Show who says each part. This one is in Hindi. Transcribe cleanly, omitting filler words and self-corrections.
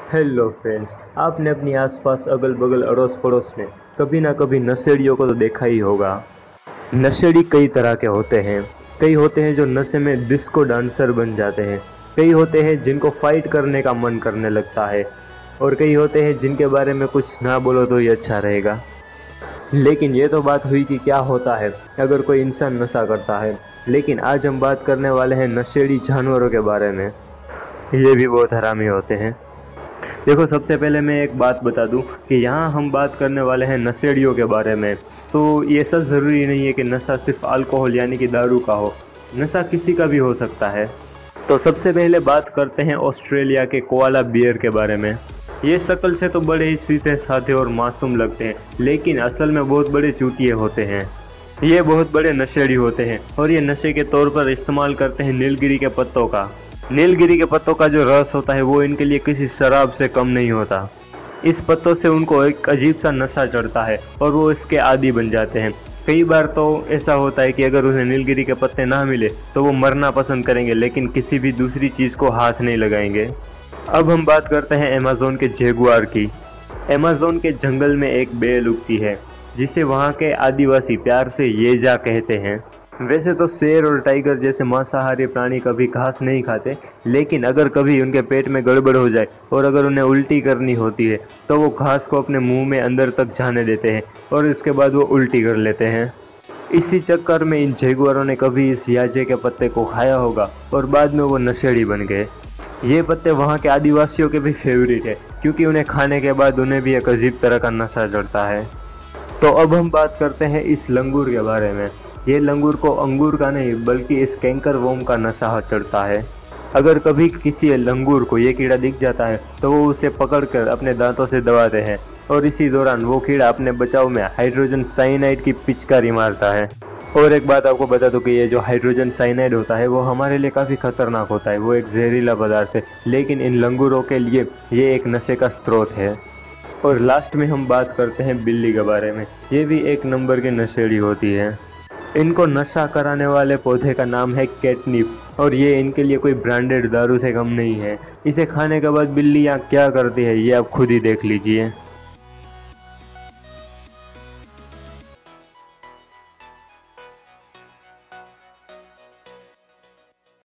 Speaker 1: हेलो फ्रेंड्स, आपने अपनी आसपास अगल बगल अड़ोस पड़ोस में कभी ना कभी नशेड़ियों को तो देखा ही होगा। नशेड़ी कई तरह के होते हैं। कई होते हैं जो नशे में डिस्को डांसर बन जाते हैं। कई होते हैं जिनको फाइट करने का मन करने लगता है। और कई होते हैं जिनके बारे में कुछ ना बोलो तो ही अच्छा रहेगा। लेकिन ये तो बात हुई कि क्या होता है अगर कोई इंसान नशा करता है। लेकिन आज हम बात करने वाले हैं नशेड़ी जानवरों के बारे में। ये भी बहुत हरामी होते हैं। देखो, सबसे पहले मैं एक बात बता दूं कि यहाँ हम बात करने वाले हैं नशेड़ियों के बारे में। तो ये सब ज़रूरी नहीं है कि नशा सिर्फ अल्कोहल यानी कि दारू का हो। नशा किसी का भी हो सकता है। तो सबसे पहले बात करते हैं ऑस्ट्रेलिया के कोआला बियर के बारे में। ये शक्ल से तो बड़े ही सीधे साधे और मासूम लगते हैं, लेकिन असल में बहुत बड़े चूतिए होते हैं। ये बहुत बड़े नशेड़ी होते हैं और ये नशे के तौर पर इस्तेमाल करते हैं नीलगिरी के पत्तों का। नीलगिरी के पत्तों का जो रस होता है वो इनके लिए किसी शराब से कम नहीं होता। इस पत्तों से उनको एक अजीब सा नशा चढ़ता है और वो इसके आदी बन जाते हैं। कई बार तो ऐसा होता है कि अगर उन्हें नीलगिरी के पत्ते ना मिले तो वो मरना पसंद करेंगे, लेकिन किसी भी दूसरी चीज़ को हाथ नहीं लगाएंगे। अब हम बात करते हैं अमेज़न के जगुआर की। अमेज़न के जंगल में एक बेल उगती है जिसे वहाँ के आदिवासी प्यार से येजा कहते हैं। वैसे तो शेर और टाइगर जैसे मांसाहारी प्राणी कभी घास नहीं खाते, लेकिन अगर कभी उनके पेट में गड़बड़ हो जाए और अगर उन्हें उल्टी करनी होती है तो वो घास को अपने मुंह में अंदर तक जाने देते हैं और इसके बाद वो उल्टी कर लेते हैं। इसी चक्कर में इन जगुआरों ने कभी इस याजे के पत्ते को खाया होगा और बाद में वो नशेड़ी बन गए। ये पत्ते वहाँ के आदिवासियों के भी फेवरेट है, क्योंकि उन्हें खाने के बाद उन्हें भी एक अजीब तरह का नशा चढ़ता है। तो अब हम बात करते हैं इस लंगूर के बारे में। ये लंगूर को अंगूर का नहीं बल्कि इस कैंकर वोम का नशा चढ़ता है। अगर कभी किसी लंगूर को ये कीड़ा दिख जाता है तो वो उसे पकड़कर अपने दांतों से दबाते हैं और इसी दौरान वो कीड़ा अपने बचाव में हाइड्रोजन साइनाइड की पिचकारी मारता है। और एक बात आपको बता दूं कि ये जो हाइड्रोजन साइनाइड होता है वो हमारे लिए काफ़ी खतरनाक होता है। वो एक जहरीला पदार्थ है, लेकिन इन लंगूरों के लिए ये एक नशे का स्रोत है। और लास्ट में हम बात करते हैं बिल्ली के बारे में। ये भी एक नंबर की नशेड़ी होती है। इनको नशा कराने वाले पौधे का नाम है कैटनिप और ये इनके लिए कोई ब्रांडेड दारू से कम नहीं है। इसे खाने के बाद बिल्लियाँ क्या करती है ये आप खुद ही देख लीजिए।